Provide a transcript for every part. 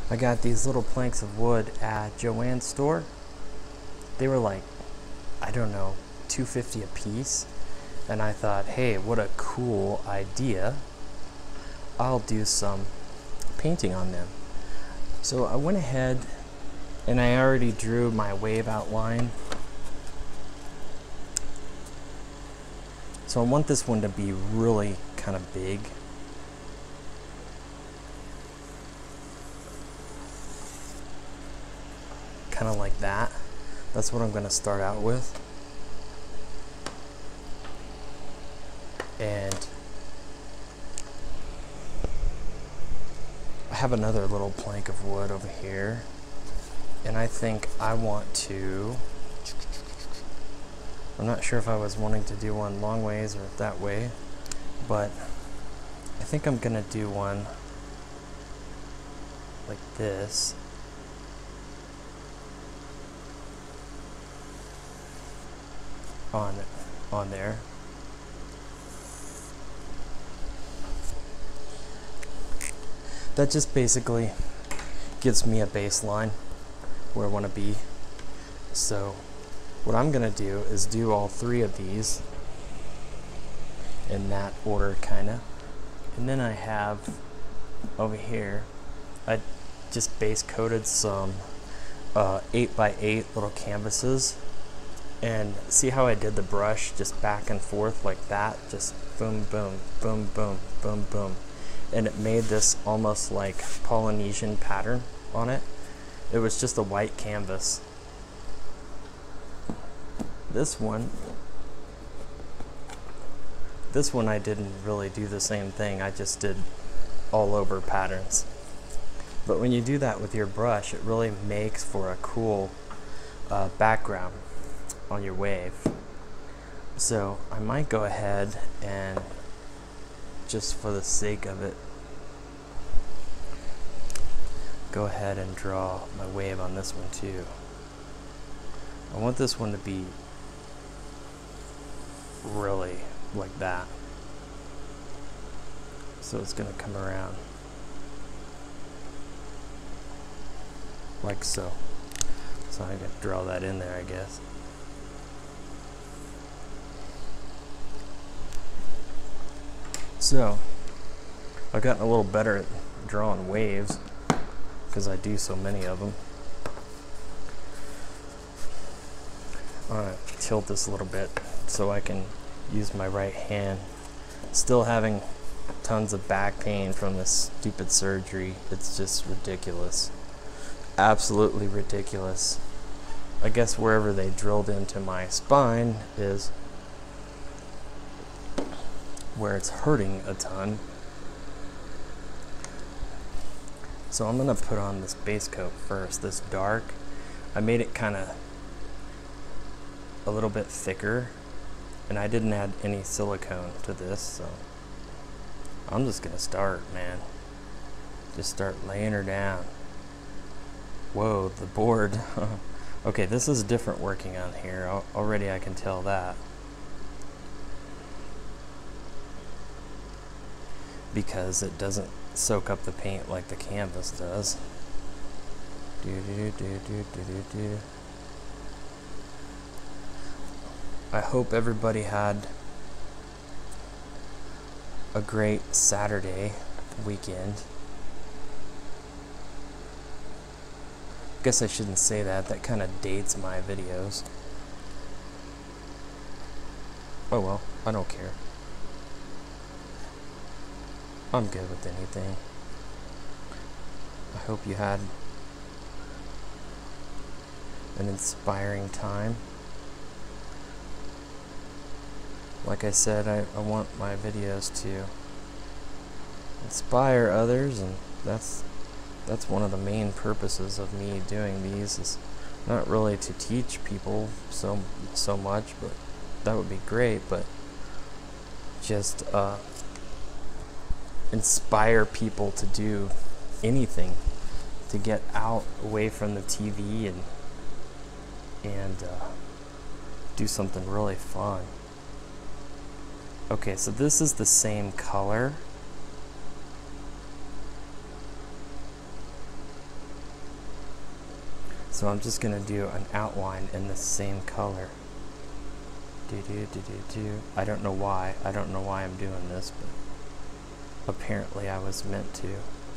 I got these little planks of wood at Joann's store. They were like, I don't know, $2.50 a piece. And I thought, hey, what a cool idea. I'll do some painting on them. So I went ahead and I already drew my wave outline. So I want this one to be really kind of big. Kind of like that. That's what I'm going to start out with. And I have another little plank of wood over here. And I think I want to, I'm not sure if I was wanting to do one long ways or that way, but I think I'm going to do one like this. On there. That just basically gives me a baseline where I want to be. So what I'm going to do is do all three of these in that order, kind of. And then I have over here, I just base coated some 8x8 little canvases. And see how I did the brush just back and forth like that? Just boom, boom, boom, boom, boom, boom. And it made this almost like Polynesian pattern on it. It was just a white canvas. This one I didn't really do the same thing. I just did all over patterns. But when you do that with your brush, it really makes for a cool background on your wave. So I might go ahead and, just for the sake of it, go ahead and draw my wave on this one too. I want this one to be really like that. So it's going to come around like so. So I can draw that in there, I guess. So I've gotten a little better at drawing waves because I do so many of them. I'm going to tilt this a little bit so I can use my right hand. Still having tons of back pain from this stupid surgery. It's just ridiculous. Absolutely ridiculous. I guess wherever they drilled into my spine is where it's hurting a ton. So I'm gonna put on this base coat first, this dark. I made it kind of a little bit thicker, and I didn't add any silicone to this, so I'm just gonna start, man. Just start laying her down. Whoa, the board. Okay, this is different working on here. Already I can tell that. Because it doesn't soak up the paint like the canvas does. I hope everybody had a great Saturday weekend. Guess I shouldn't say that. That kind of dates my videos. Oh well, I don't care. I'm good with anything. I hope you had an inspiring time. Like I said, I want my videos to inspire others, and that's one of the main purposes of me doing these, is not really to teach people so much, but that would be great, but just inspire people to do anything, to get out away from the TV and do something really fun. Okay, so this is the same color. So I'm just gonna do an outline in the same color. I don't know why. I don't know why I'm doing this, but apparently I was meant to.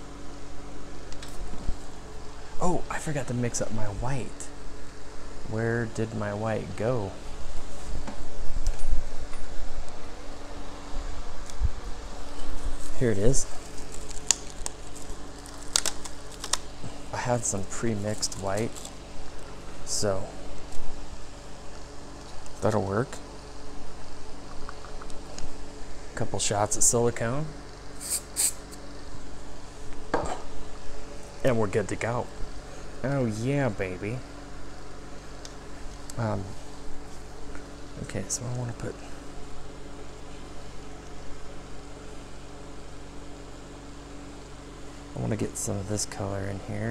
Oh, I forgot to mix up my white. Where did my white go? Here it is. I had some pre-mixed white, so that'll work. Couple shots of silicone, and we're good to go. Oh yeah, baby. Okay, so I want to get some of this color in here.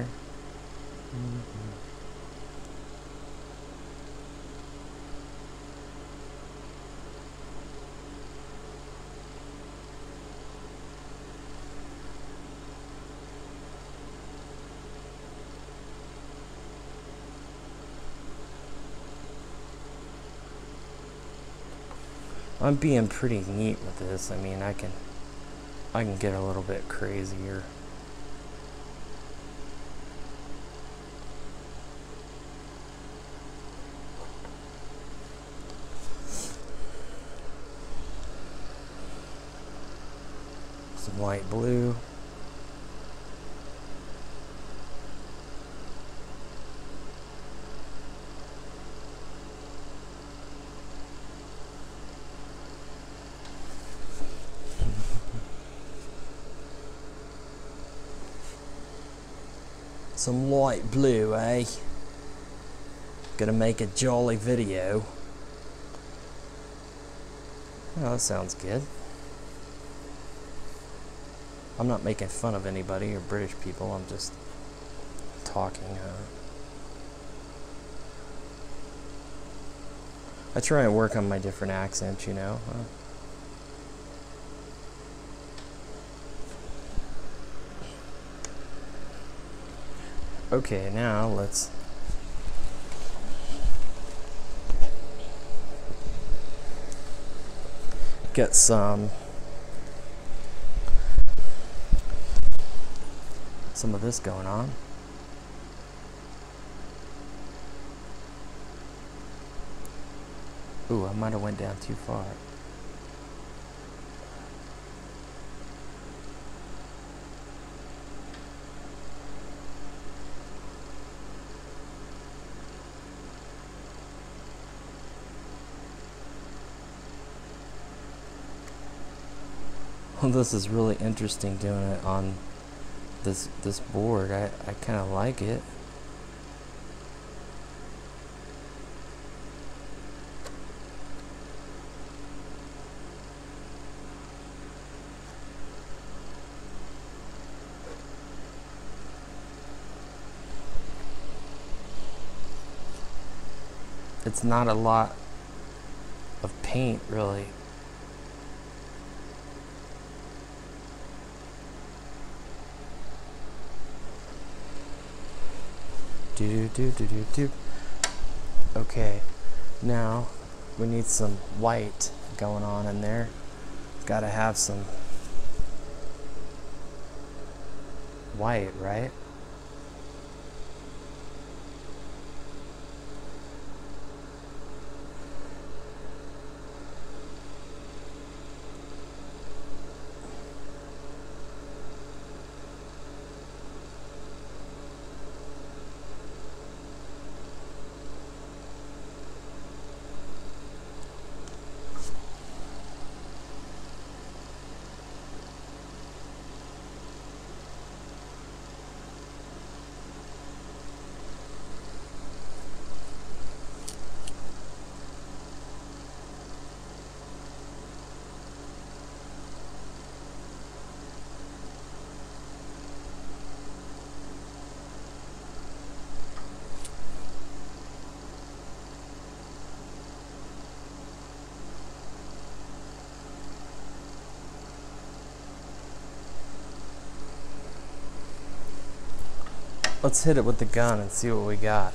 I'm being pretty neat with this. I mean, I can get a little bit crazier. Some light blue. Some light blue, eh? Gonna make a jolly video. Oh, that sounds good. I'm not making fun of anybody or British people, I'm just talking. I try and work on my different accents, you know. Okay, now let's get some of this going on. Ooh, I might have went down too far. Well, this is really interesting doing it on this board. I kind of like it. It's not a lot of paint, really. Okay, now we need some white going on in there. Gotta have some white, right? Let's hit it with the gun and see what we got.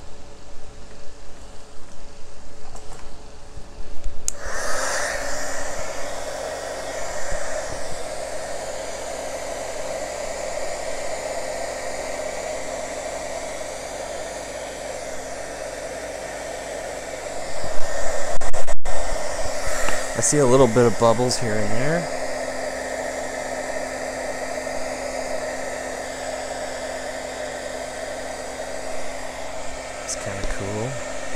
I see a little bit of bubbles here and there. It's kind of cool.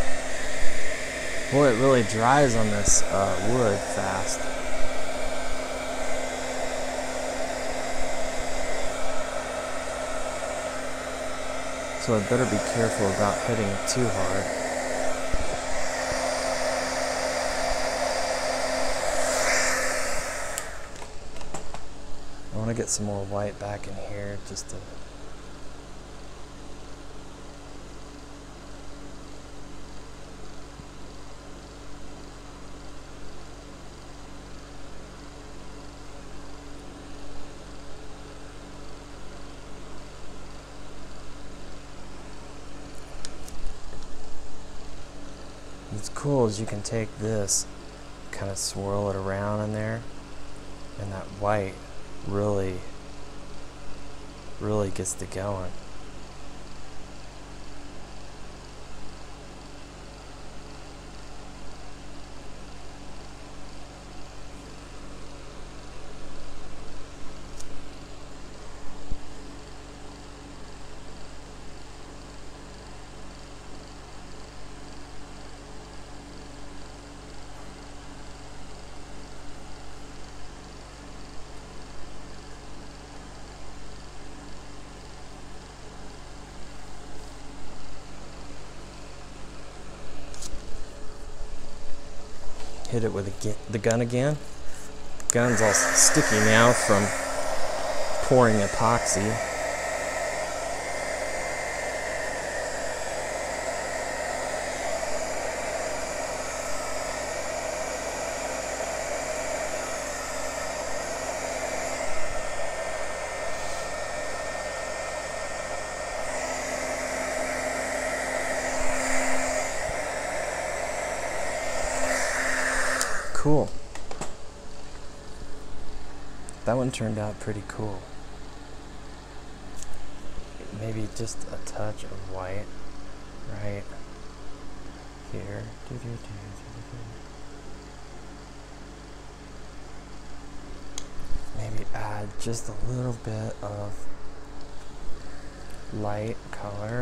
Boy, it really dries on this wood fast. So I better be careful about hitting it too hard. I want to get some more white back in here just to... What's cool is you can take this, kind of swirl it around in there, and that white really gets to going. Hit it with the gun again. The gun's all sticky now from pouring epoxy. Cool. That one turned out pretty cool. Maybe just a touch of white right here. Maybe add just a little bit of light color.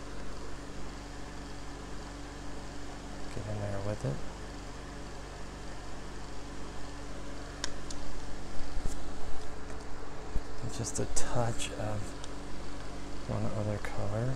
Get in there with it. Just a touch of one other color.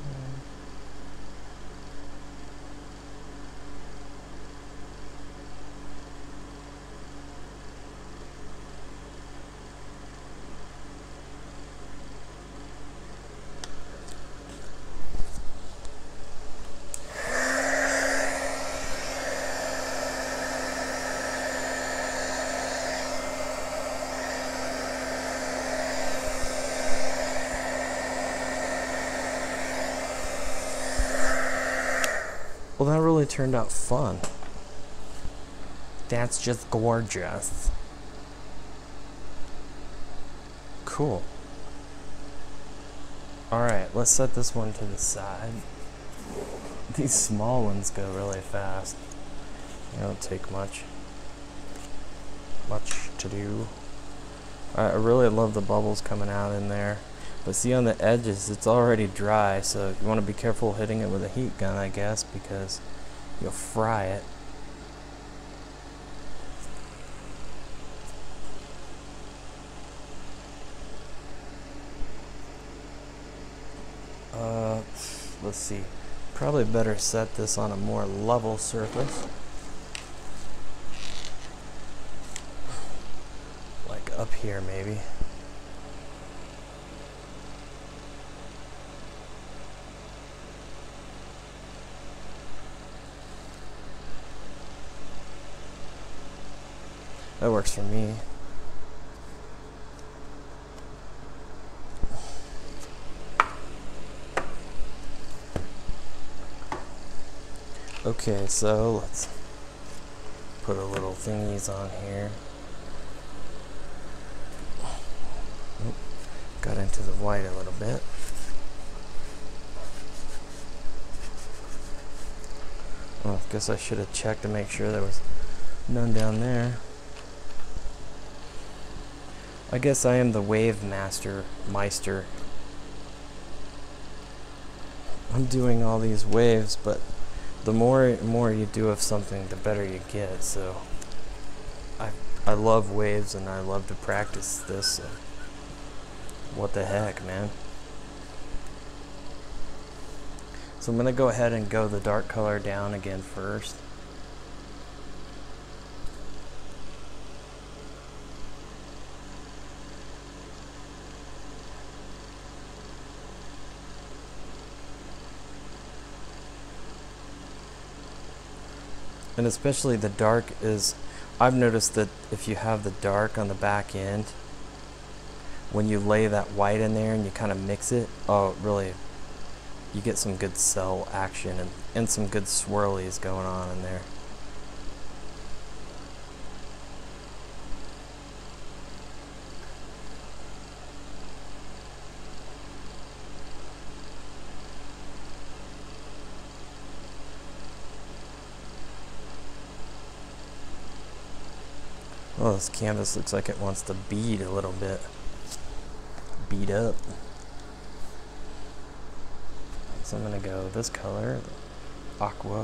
Well, that really turned out fun. That's just gorgeous. Cool. Alright, let's set this one to the side. These small ones go really fast. They don't take much to do. I really love the bubbles coming out in there. But see, on the edges, it's already dry, so you want to be careful hitting it with a heat gun, I guess, because you'll fry it. Let's see. Probably better set this on a more level surface. Like up here, maybe. That works for me. Okay, so let's put a little thingies on here. Oop, got into the white a little bit. Oh, I guess I should have checked to make sure there was none down there. I guess I am the wave meister. I'm doing all these waves, but the more you do of something, the better you get. So I love waves and I love to practice this. So what the heck, man? So I'm gonna go ahead and go the dark color down again first. And especially the dark is, I've noticed that if you have the dark on the back end, when you lay that white in there and you kind of mix it, oh, really, you get some good cell action and some good swirlies going on in there. Oh, this canvas looks like it wants to bead a little bit. Bead up. So I'm gonna go this color, aqua.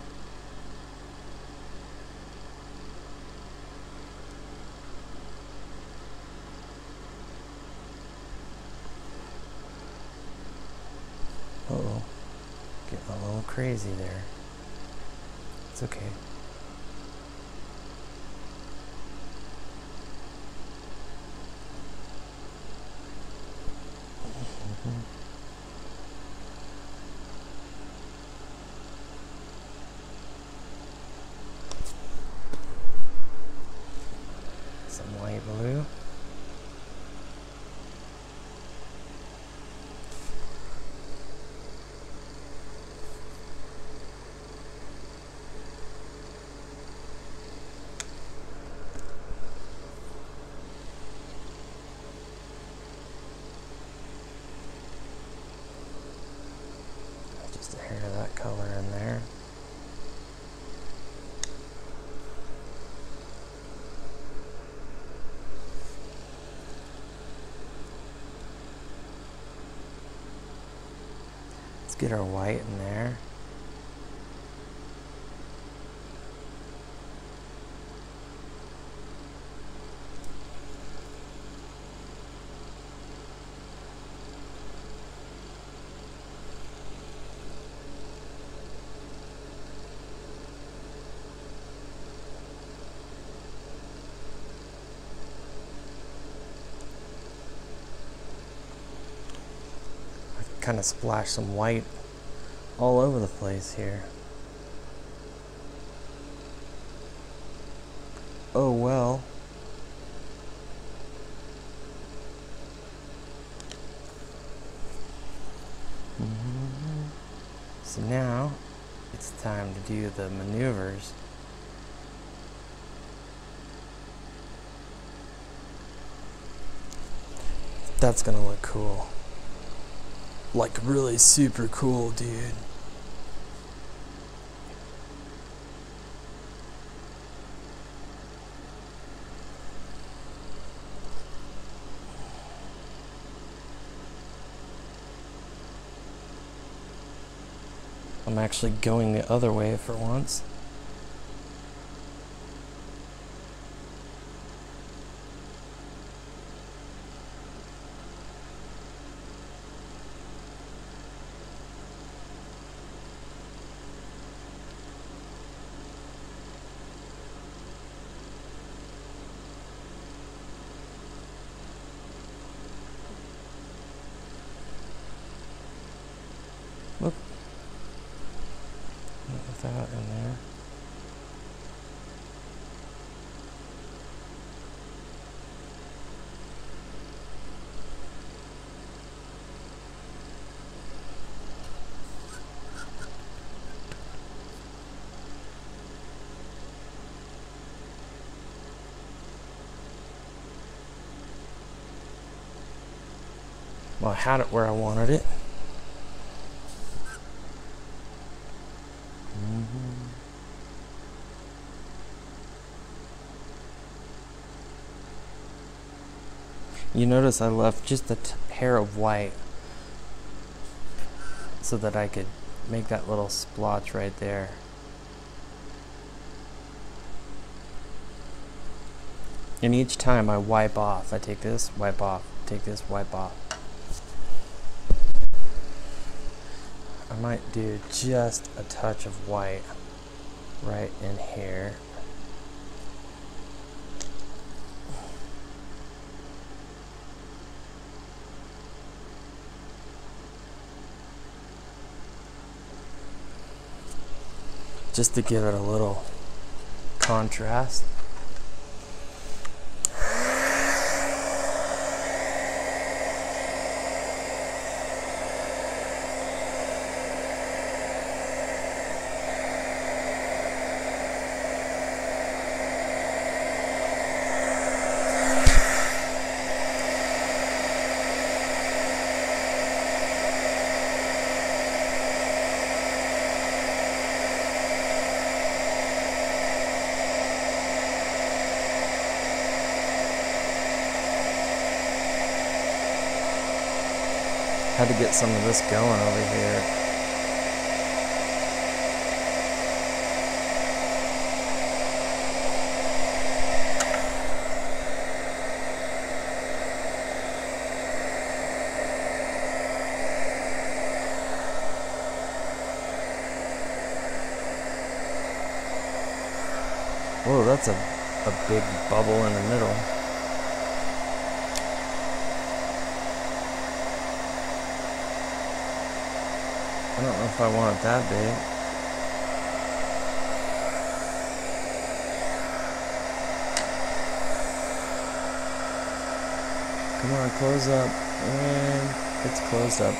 Uh-oh, getting a little crazy there. It's okay. Some light blue. Just a hair of that color in there. Let's get our white in there. Kind of splash some white all over the place here. Oh well. So now it's time to do the maneuvers. That's gonna look cool. Like really super cool, dude. I'm actually going the other way for once. Whoop. With that in there. Well, I had it where I wanted it. You notice I left just a hair of white so that I could make that little splotch right there. And each time I wipe off, I take this, wipe off, take this, wipe off. I might do just a touch of white right in here. Just to give it a little contrast. Had to get some of this going over here. Whoa, that's a big bubble in the middle. I don't know if I want it that big. Come on, close up. And it's closed up.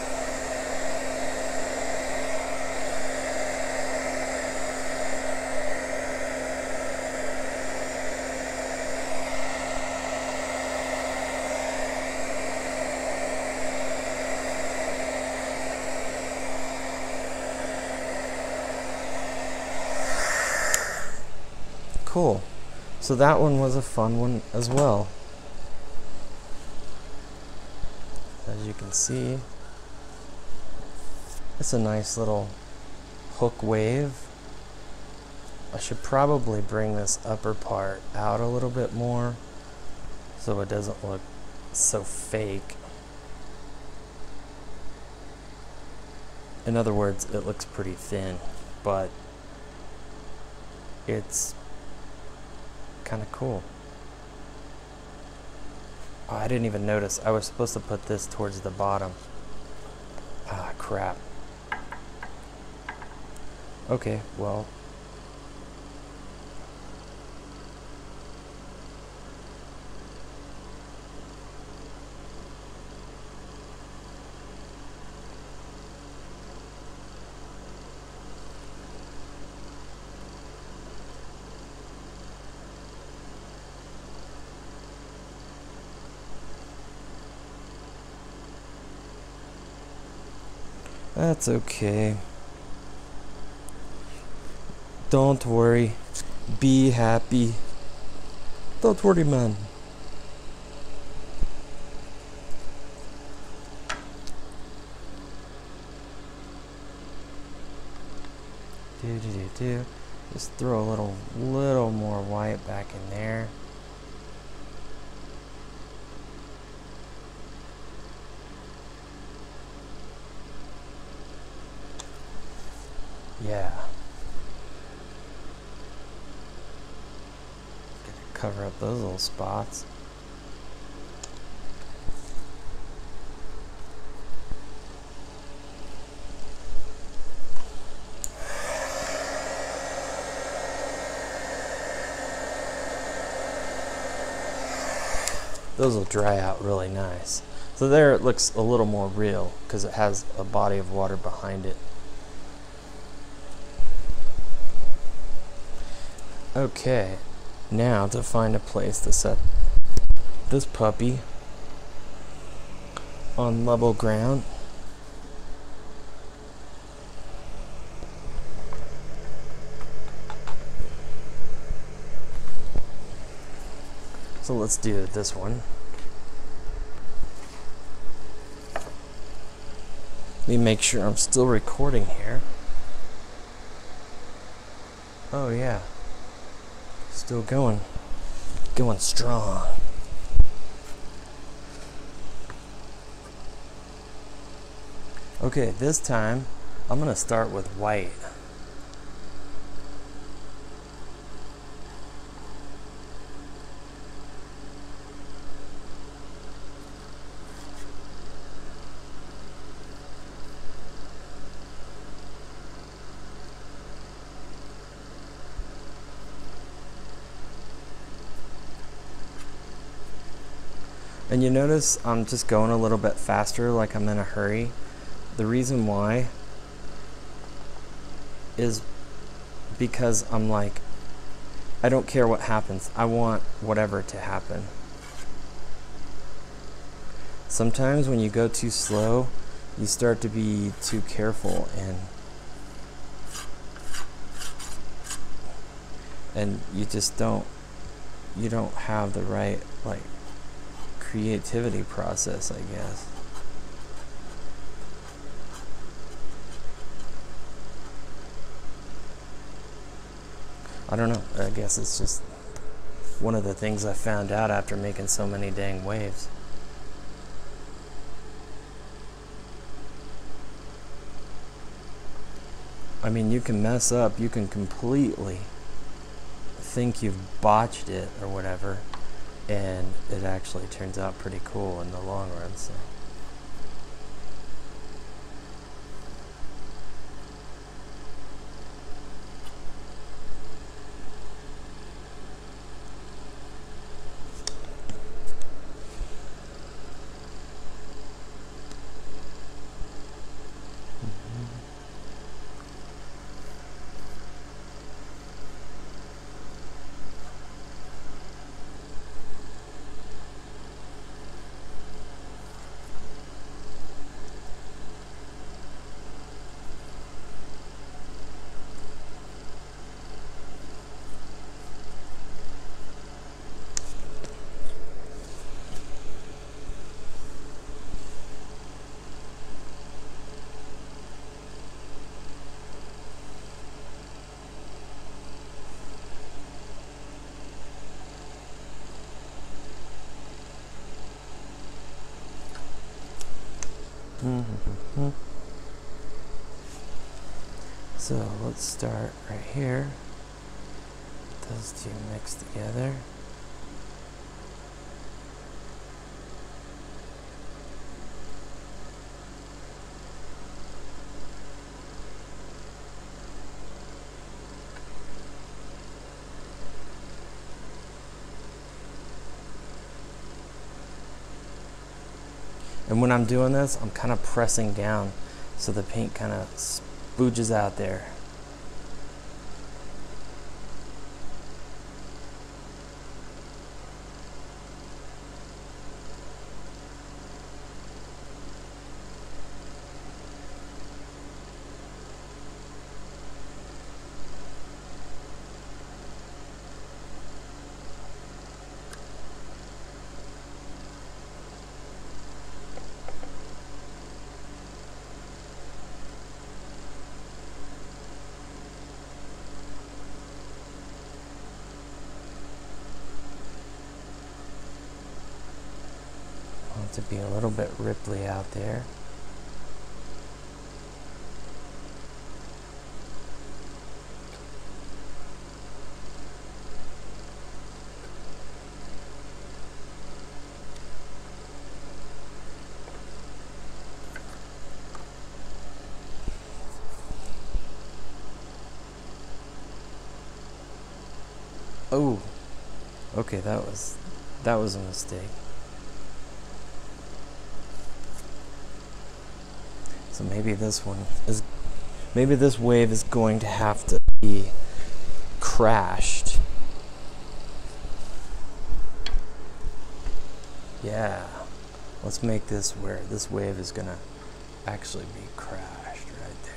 Cool. So that one was a fun one as well. As you can see, it's a nice little hook wave. I should probably bring this upper part out a little bit more so it doesn't look so fake. In other words, it looks pretty thin, but it's kind of cool. Oh, I didn't even notice. I was supposed to put this towards the bottom. Ah, crap. Okay, well. That's okay. Don't worry. Be happy. Don't worry, man. Just throw a little more white back in there. Yeah. Gonna cover up those little spots. Those will dry out really nice. So there it looks a little more real because it has a body of water behind it. Okay, now to find a place to set this puppy. on level ground. So let's do this one. Let me make sure I'm still recording here. Oh yeah, still going strong. Okay, this time I'm gonna start with white. And you notice I'm just going a little bit faster, like I'm in a hurry. The reason why is because I'm like, I don't care what happens. I want whatever to happen. Sometimes when you go too slow, you start to be too careful and you just don't have the right like creativity process, I guess. I don't know. I guess it's just one of the things I found out after making so many dang waves. I mean, you can mess up, you can completely think you've botched it or whatever, and it actually turns out pretty cool in the long run. So. So let's start right here. Those two mix together. And when I'm doing this, I'm kind of pressing down so the paint kind of spooges out there. To be a little bit ripply out there. Oh, okay, that was a mistake. So maybe this wave is going to have to be crashed. Yeah, Let's make this where this wave is gonna actually be crashed right there.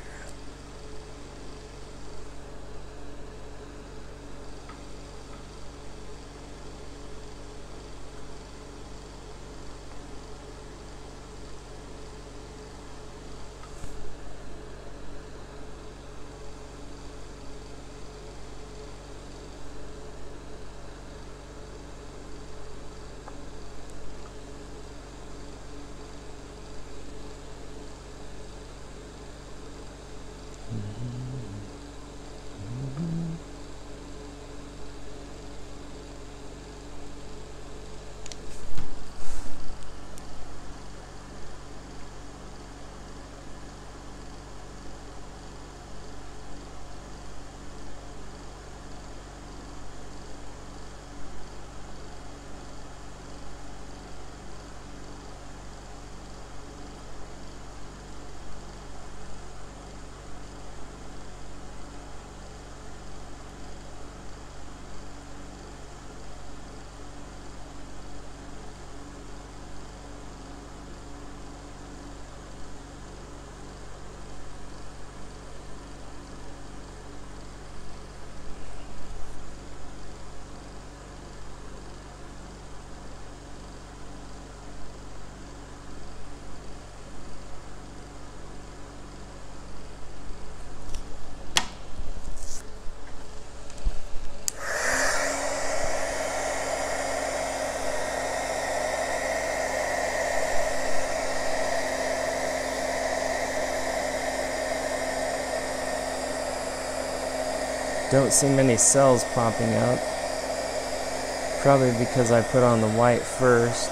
Don't see many cells popping up. Probably because I put on the white first.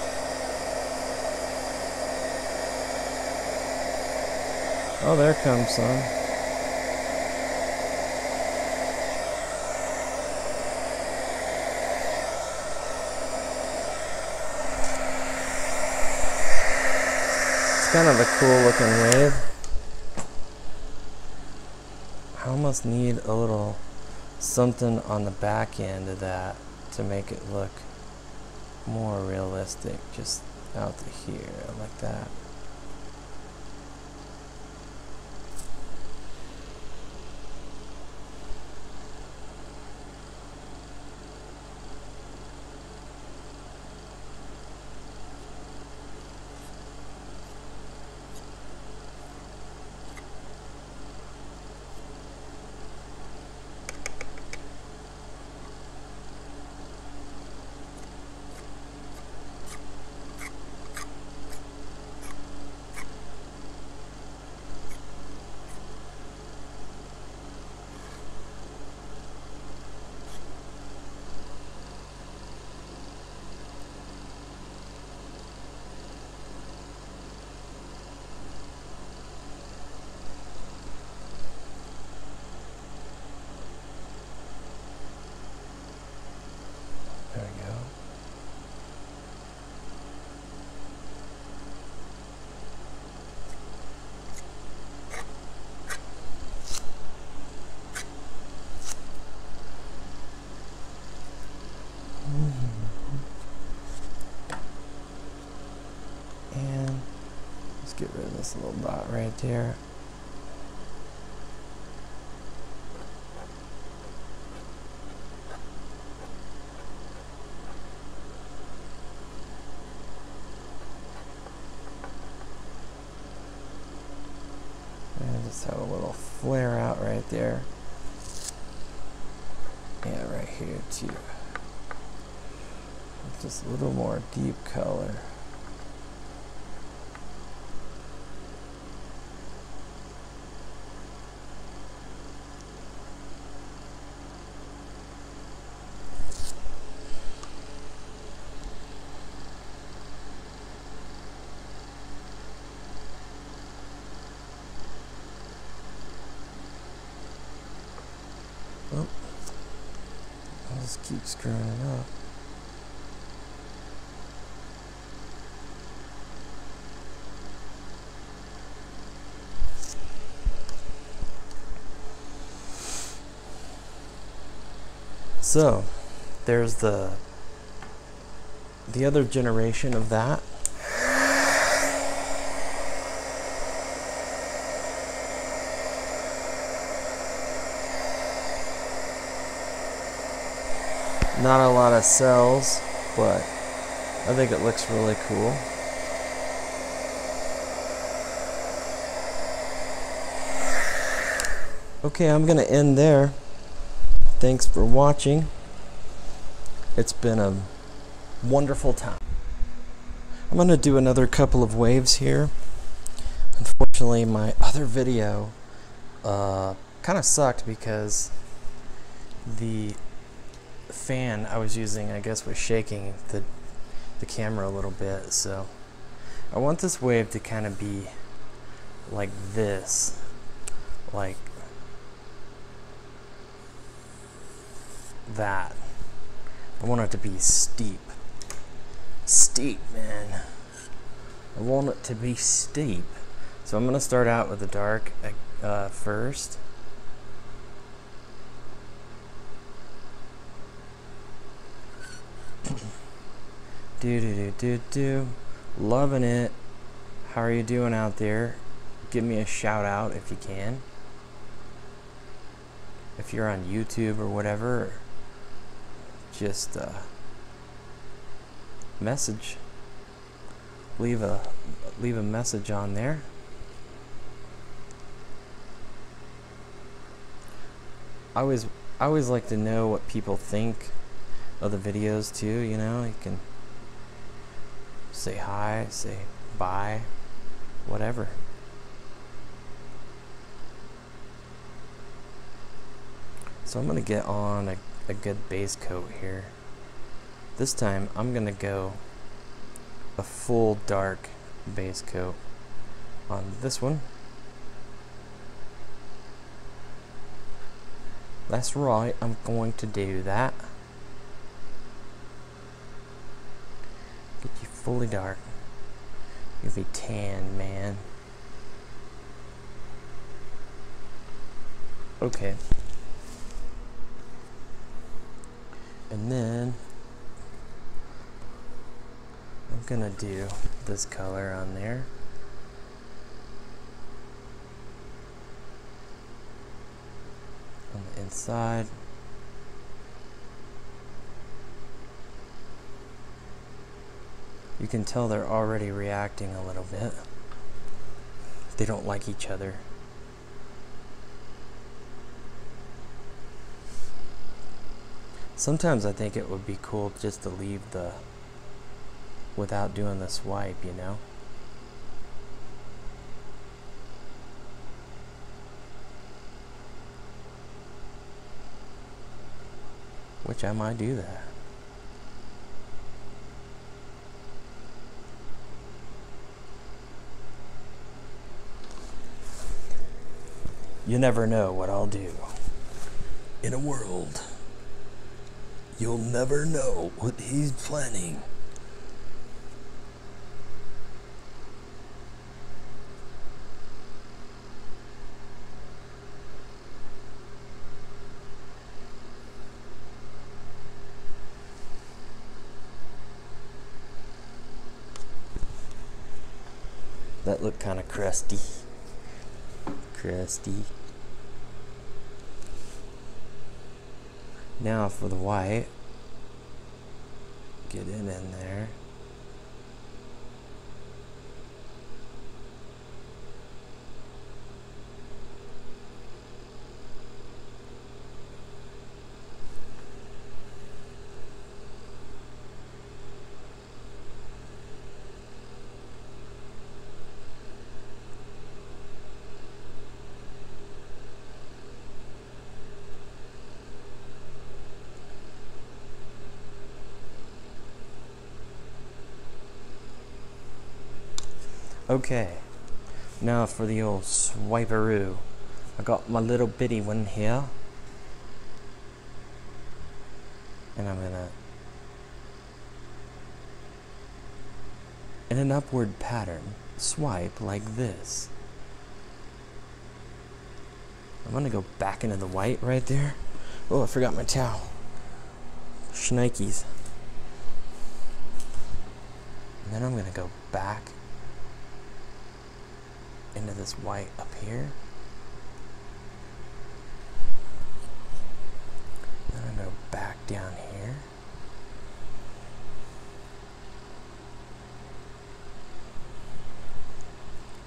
Oh, there comes some. It's kind of a cool looking wave. I almost need a little something on the back end of that to make it look more realistic, just out to here like that. There we go. And let's get rid of this little dot right there. And just have a little flare out right there. Yeah, right here too. Just a little more deep color. Oh, I'll just keep screwing it up. So, there's the other generation of that. Not a lot of cells, but I think it looks really cool. Okay, I'm gonna end there. Thanks for watching. It's been a wonderful time. I'm gonna do another couple of waves here. Unfortunately, my other video kind of sucked because the fan I was using, I guess, was shaking the camera a little bit. So I want this wave to kind of be like this, like that. I want it to be steep. Steep, man. I want it to be steep. So I'm going to start out with the dark first. Do. Loving it. How are you doing out there? Give me a shout out if you can. If you're on YouTube or whatever, just message. Leave a message on there. I always like to know what people think of the videos too, you know. You can say hi, say bye, whatever. So I'm gonna get on a good base coat here. This time I'm gonna go a full dark base coat on this one. That's right, I'm going to do that. Get you fully dark. You'll be tan, man. Okay. And then I'm gonna do this color on there. On the inside. You can tell they're already reacting a little bit. They don't like each other. Sometimes I think it would be cool just to leave without doing the swipe, you know? Which I might do that. You never know what I'll do. In a world, you'll never know what he's planning. That looked kind of crusty. Crusty. Now for the white. Get in there. Okay, now for the old swiperoo. I got my little bitty one here. And I'm gonna, in an upward pattern, swipe like this. I'm gonna go back into the white right there. Oh, I forgot my towel. Shnikes. And then I'm gonna go back into this white up here. Then I'm gonna go back down here.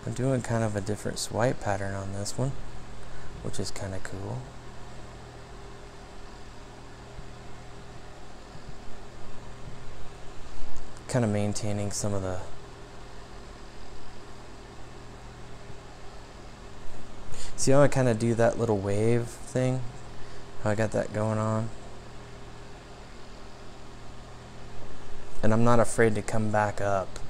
I'm doing kind of a different swipe pattern on this one, which is kind of cool. Kind of maintaining some of the see how I kind of do that little wave thing? How I got that going on? And I'm not afraid to come back up.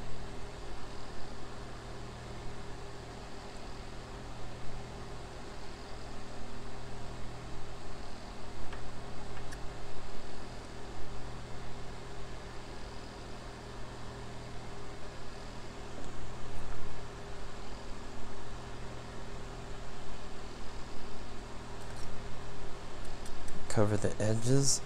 Cover the edges.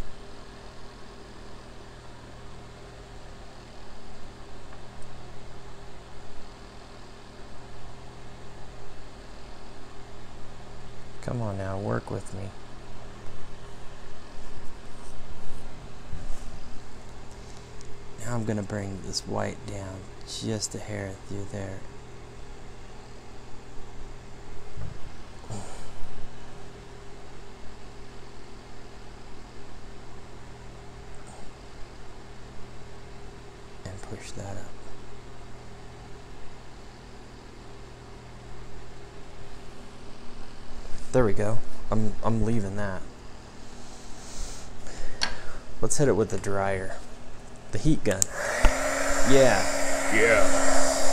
Come on now, work with me. Now I'm gonna bring this white down just a hair through there. Push that up. There we go. I'm leaving that. Let's hit it with the dryer. The heat gun. Yeah. Yeah.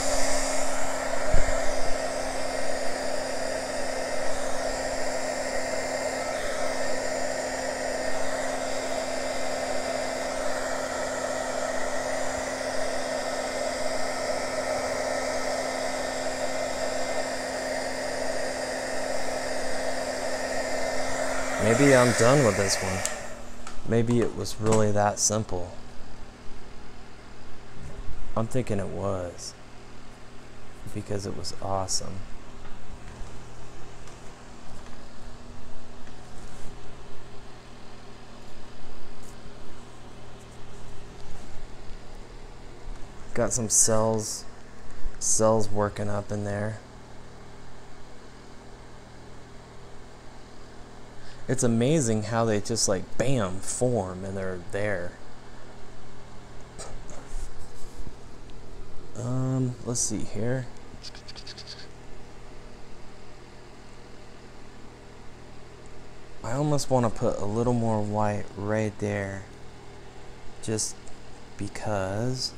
Maybe I'm done with this one. Maybe it was really that simple. I'm thinking it was. Because it was awesome. Got some cells working up in there. It's amazing how they just like bam form and they're there. Let's see here. I almost want to put a little more white right there just because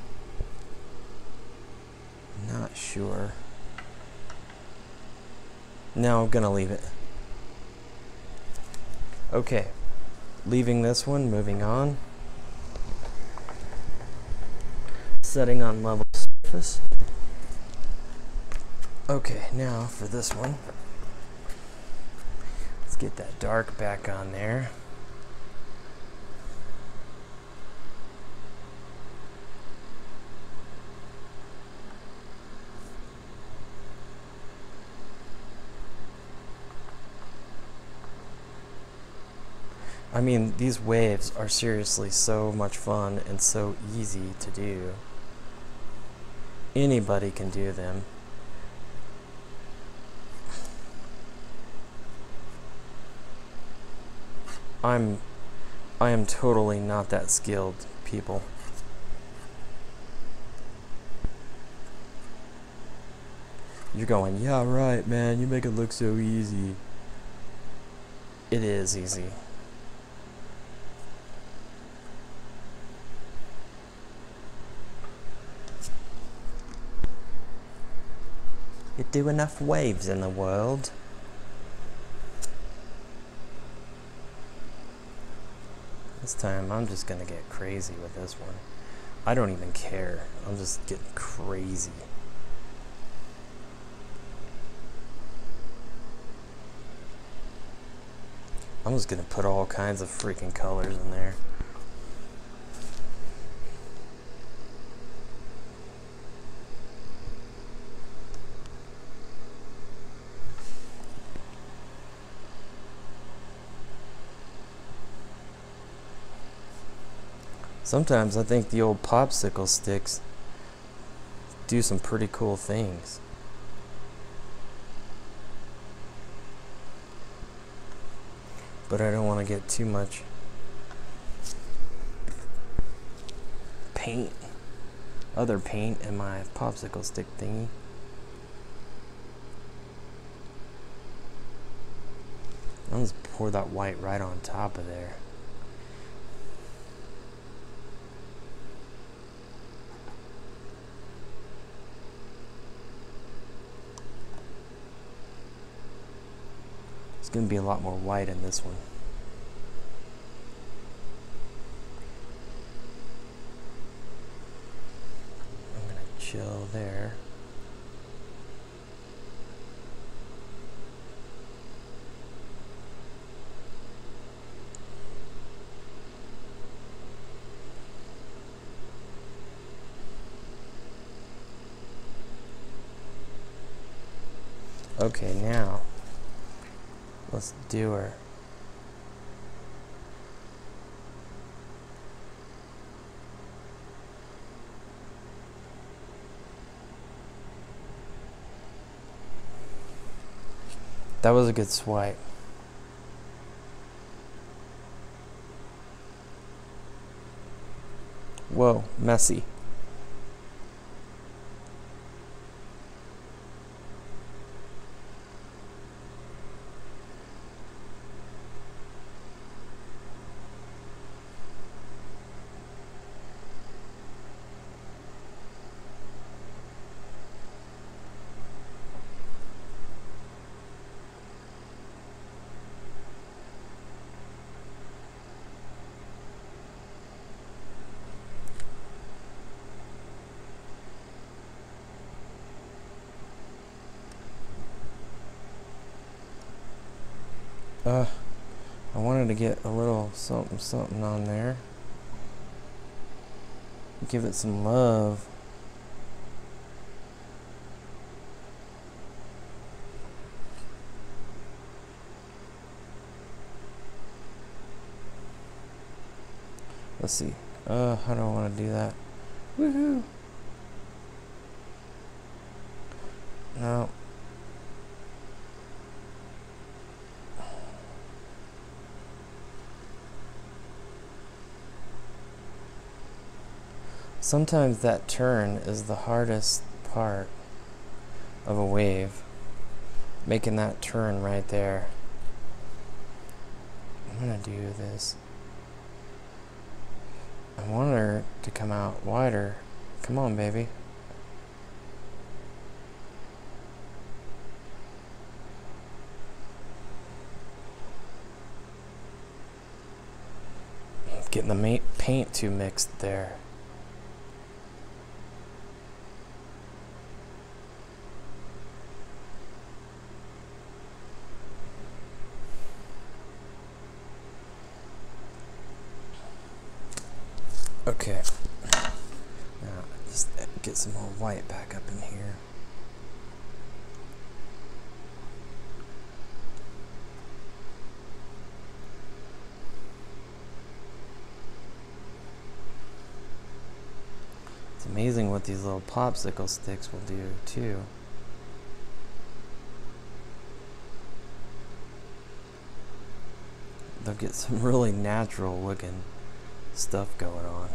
I'm not sure. No, I'm gonna leave it. Okay, leaving this one, moving on. Setting on level surface. Okay, now for this one. Let's get that dark back on there. I mean, these waves are seriously so much fun and so easy to do. Anybody can do them. I am totally not that skilled, people. You're going, yeah, right, man, you make it look so easy. It is easy. You do enough waves in the world. This time I'm just gonna get crazy with this one. I don't even care. I'm just getting crazy. I'm just gonna put all kinds of freaking colors in there. Sometimes I think the old popsicle sticks do some pretty cool things. but I don't want to get too much paint, other paint in my popsicle stick thingy. I'm just pour that white right on top of there. It's going to be a lot more white in this one. I'm going to chill there. Okay, now let's do her. That was a good swipe. Whoa, messy. I wanted to get a little something on there. Give it some love. Let's see. How do I want to do that? Woohoo! No. Sometimes that turn is the hardest part of a wave. Making that turn right there. I'm gonna do this. I want her to come out wider. Come on, baby. Getting the paint too mixed there. Okay, now just get some more white back up in here. It's amazing what these little popsicle sticks will do too. They'll get some really natural looking stuff going on.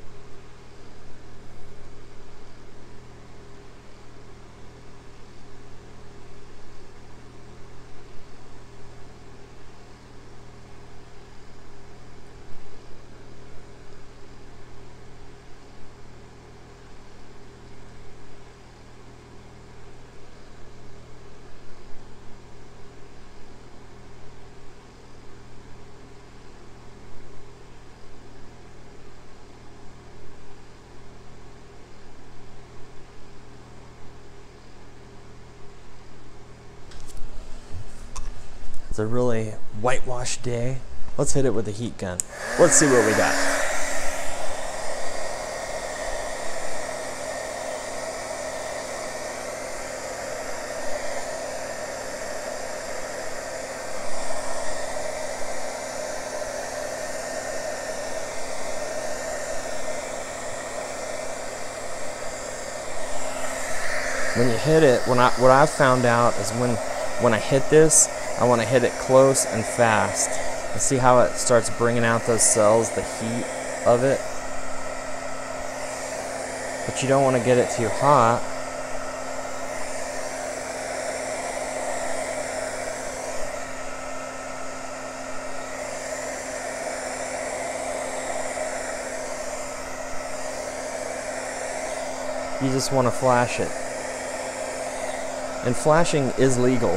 It's a really whitewashed day. Let's hit it with a heat gun. Let's see what we got. When you hit it, what I found out is when I hit this, I want to hit it close and fast. And see how it starts bringing out those cells, the heat of it? But you don't want to get it too hot. You just want to flash it. And flashing is legal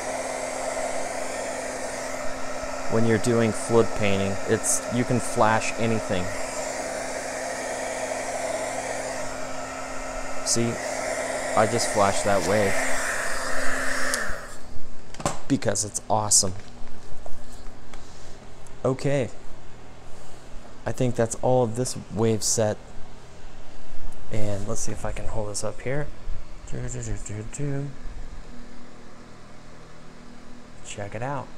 when you're doing flood painting. You can flash anything. See, I just flashed that wave because it's awesome. Okay, I think that's all of this wave set. And let's see if I can hold this up here. Check it out.